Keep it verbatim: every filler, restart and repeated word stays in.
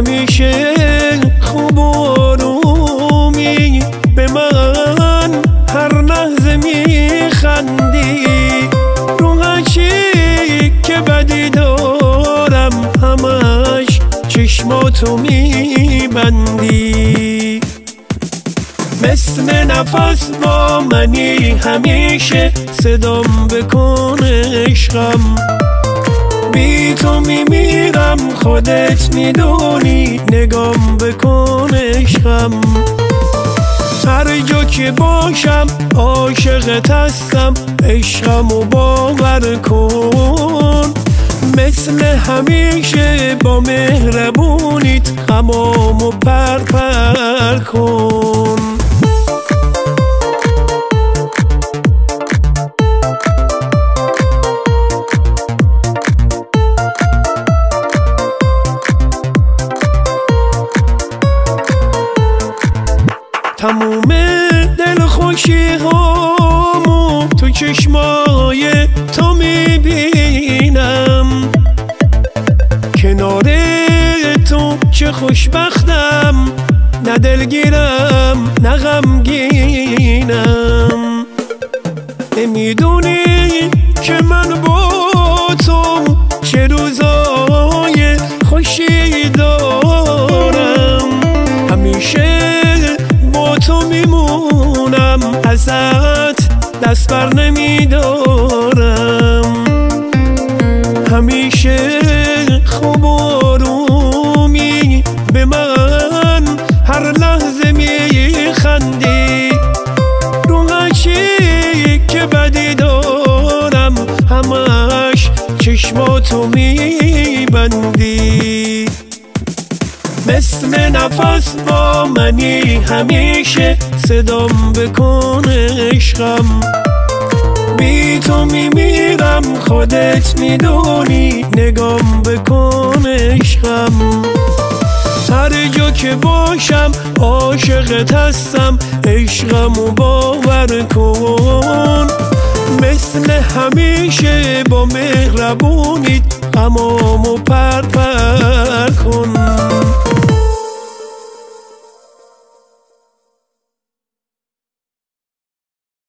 همیشه خوب و آرومی به من هر لحظه میخندی، رو هرچی که بدی دارم همش چشماتو میبندی. مثل نفس با منی همیشه صدام بکن عشقم، بی تو میمیرم خودت میدونی، نگام بکن عشقم. هر جا که باشم عاشقت هستم، عشقمو باور کن. مثل همیشه با مهربونیت غمامو پر پر کن. تموم دلخوشی هامو تو چشمای تو میبینم، کنار تو چه خوشبختم، نه دلگیرم نه غمگینم. نمیدونی که من با تو چه روزای خوشی دارم، همیشه تو میمونم ازت دست بر نمیدارم. همیشه خوب و آرومی به من هر لحظه میخندی، رو هرچی که بدی دارم همش چشماتو میبندی. مثل نفس با منی همیشه صدام بکن عشقم، بی تو میمیرم خودت میدونی، نگام بکن عشقم. هر جا که باشم عاشقت هستم، عشقمو باور کن. مثل همیشه با مهربونیت غمامو پر پر